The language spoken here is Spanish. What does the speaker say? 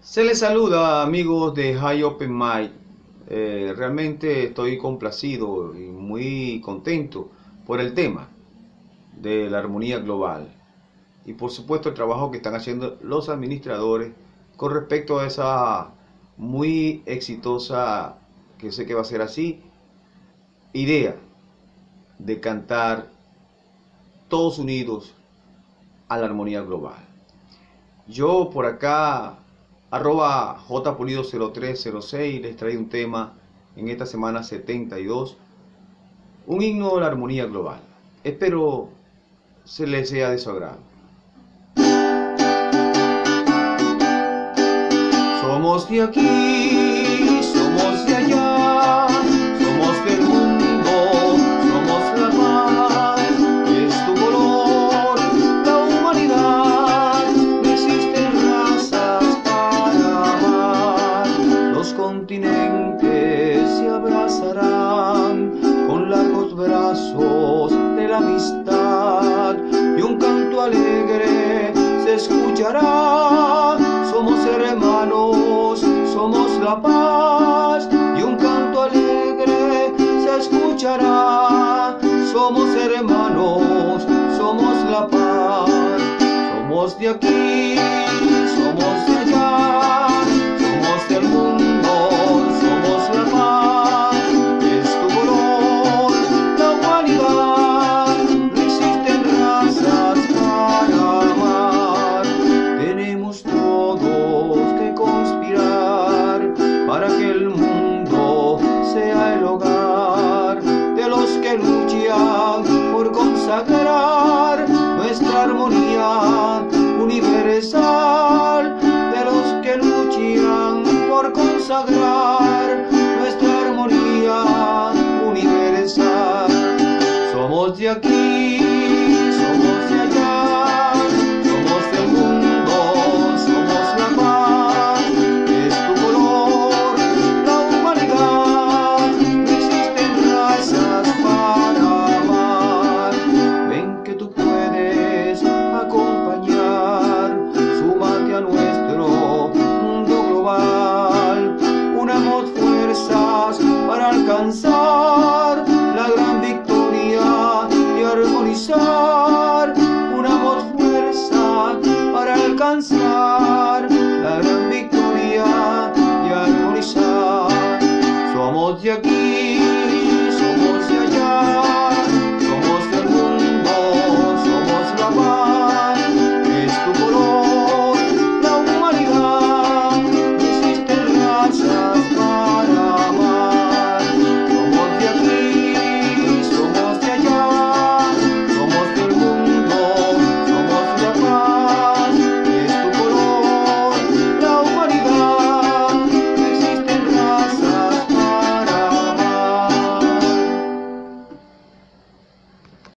Se les saluda, amigos de High Open Mind. Realmente estoy complacido y muy contento por el tema de la armonía global y por supuesto el trabajo que están haciendo los administradores con respecto a esa muy exitosa, que sé que va a ser así, idea de cantar todos unidos a la armonía global. Yo por acá, @jpolido0306, les traigo un tema en esta semana 72, un himno a la armonía global. Espero se les sea de su agrado. Somos de aquí, somos de allá, somos del mundo, somos la paz, es tu color, la humanidad. No existen razas para amar, los continentes se abrazarán con largos brazos de la amistad y un canto alegre se escuchará. Somos hermanos, somos la paz y un canto alegre se escuchará. Somos hermanos, somos la paz. Somos de aquí, somos de allá, somos del mundo, somos la paz. Es tu color, la humanidad. No existen razas para amar. Tenemos todos que conspirar para que el mundo sea el hogar de los que luchan por consagrar nuestra armonía universal, de los que luchan por consagrar nuestra armonía universal. Somos de aquí, somos de allá, somos del mundo, somos la paz, es tu color, la humanidad. No existen razas para amar. Ven que tú puedes acompañar, súmate a nuestro mundo global. Unamos fuerzas para alcanzar la gran victoria y armonizar. Unamos fuerzas para alcanzar la gran victoria y armonizar. Somos de aquí,